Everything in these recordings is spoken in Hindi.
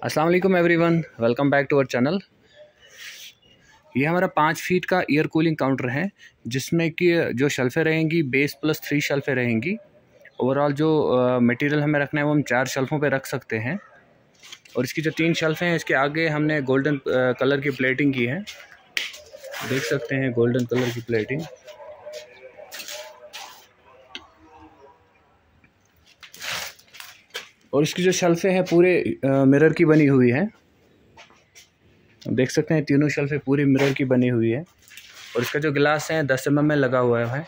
अस्सलाम वालेकुम everyone, welcome back to our channel. ये हमारा 5 फीट का एयर कूलिंग काउंटर है, जिसमें कि जो शेल्फ़ें रहेंगी बेस प्लस 3 शेल्फ़ें रहेंगी। ओवरऑल जो मटेरियल हमें रखना है वो हम 4 शेल्फ़ों पे रख सकते हैं। और इसकी जो 3 शेल्फ़ें हैं, इसके आगे हमने गोल्डन कलर की प्लेटिंग की है। देख सकते हैं गोल्डन कलर की प्लेटिंग। और इसकी जो शेल्फ़ें हैं पूरे मिरर की बनी हुई है। देख सकते हैं तीनों शेल्फ़ें पूरी मिरर की बनी हुई है। और इसका जो गिलास है 10 mm में लगा हुआ है।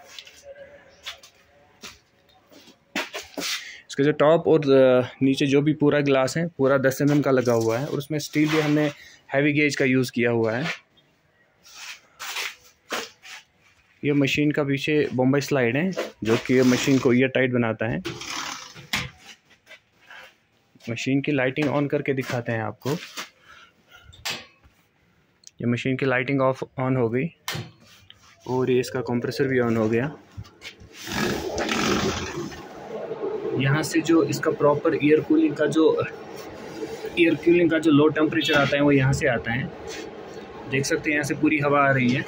इसका जो टॉप और नीचे जो भी पूरा गिलास है पूरा 10 mm का लगा हुआ है। और उसमें स्टील भी हमने हैवी गेज का यूज़ किया हुआ है। ये मशीन का पीछे बॉम्बे स्लाइड है, जो कि मशीन को ईयर टाइट बनाता है। मशीन की लाइटिंग ऑन करके दिखाते हैं आपको। ये मशीन की लाइटिंग ऑन हो गई और ये इसका कंप्रेसर भी ऑन हो गया। यहाँ से जो इसका प्रॉपर एयर कूलिंग का जो लो टेम्परेचर आता है वो यहाँ से आता है। देख सकते हैं यहाँ से पूरी हवा आ रही है।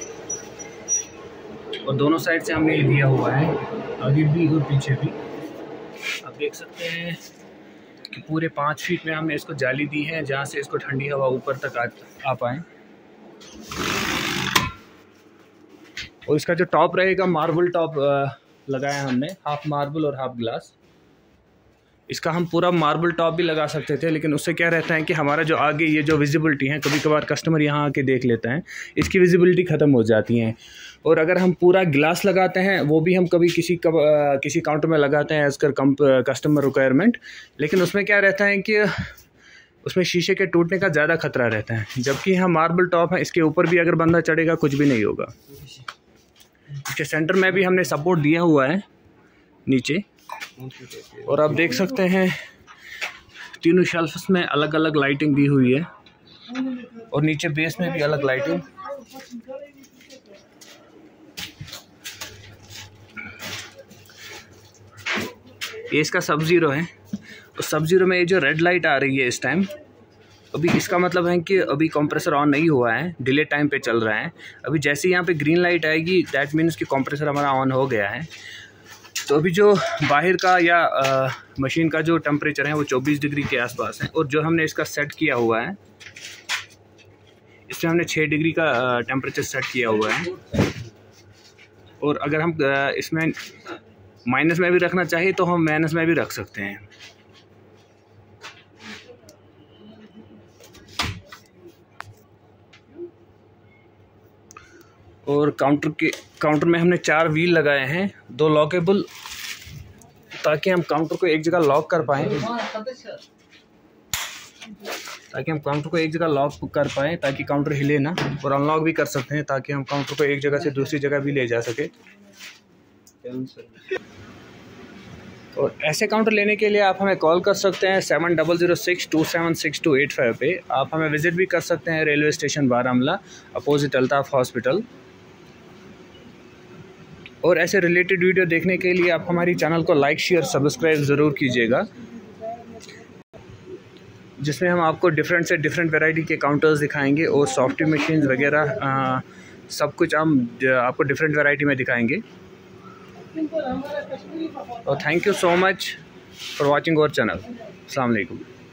और दोनों साइड से हमने ये दिया हुआ है, आगे भी और पीछे भी। आप देख सकते हैं कि पूरे 5 फीट में हमने इसको जाली दी है, जहाँ से इसको ठंडी हवा ऊपर तक आ पाए। और इसका जो टॉप रहेगा मार्बल टॉप लगाया हमने, हाफ मार्बल और हाफ ग्लास। इसका हम पूरा मार्बल टॉप भी लगा सकते थे, लेकिन उससे क्या रहता है कि हमारा जो आगे ये जो विजिबिलिटी है, कभी कभार कस्टमर यहाँ आके देख लेते हैं, इसकी विजिबिलिटी ख़त्म हो जाती है। और अगर हम पूरा ग्लास लगाते हैं, वो भी हम कभी किसी काउंटर में लगाते हैं एज़ कर कस्टमर रिक्वायरमेंट, लेकिन उसमें क्या रहता है कि उसमें शीशे के टूटने का ज़्यादा खतरा रहता है। जबकि यहाँ मार्बल टॉप है, इसके ऊपर भी अगर बंदा चढ़ेगा कुछ भी नहीं होगा। इसके सेंटर में भी हमने सपोर्ट दिया हुआ है नीचे। और आप देख सकते हैं तीनों शेल्फ्स में अलग अलग लाइटिंग दी हुई है, और नीचे बेस में भी अलग लाइटिंग। ये इसका सब जीरो है। तो सब जीरो में ये जो रेड लाइट आ रही है इस टाइम, अभी इसका मतलब है कि अभी कंप्रेसर ऑन नहीं हुआ है, डिले टाइम पे चल रहा है। अभी जैसे यहाँ पे ग्रीन लाइट आएगी, दैट मीन्स कि कंप्रेसर हमारा ऑन हो गया है। तो अभी जो बाहर का या मशीन का जो टेम्परेचर है वो 24 डिग्री के आसपास है। और जो हमने इसका सेट किया हुआ है, इसमें हमने 6 डिग्री का टेम्परेचर सेट किया हुआ है। और अगर हम इसमें माइनस में भी रखना चाहिए तो हम माइनस में भी रख सकते हैं। और काउंटर में हमने 4 व्हील लगाए हैं, 2 लॉकेबल, ताकि हम काउंटर को एक जगह लॉक कर पाएँ, ताकि काउंटर हिले ना। और अनलॉक भी कर सकते हैं, ताकि हम काउंटर को एक जगह से दूसरी जगह भी ले जा सके। और ऐसे काउंटर लेने के लिए आप हमें कॉल कर सकते हैं 7006276285 पे। आप हमें विज़िट भी कर सकते हैं railway station Baramulla, opposite Altaf hospital. और ऐसे रिलेटेड वीडियो देखने के लिए आप हमारी चैनल को लाइक शेयर सब्सक्राइब ज़रूर कीजिएगा, जिसमें हम आपको डिफरेंट से डिफरेंट वैरायटी के काउंटर्स दिखाएंगे और सॉफ्टवेयर मशीन्स वगैरह सब कुछ हम आपको डिफरेंट वैरायटी में दिखाएंगे। और thank you so much for watching our channel. अस्सलाम वालेकुम।